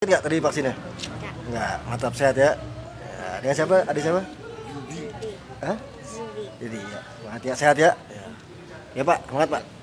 Enggak tadi vaksinnya? Enggak, mantap sehat ya. Ya, dengan siapa? Adik siapa? Hah? Jadi ya. Sehat ya, sehat ya. Ya, ya Pak, semangat Pak.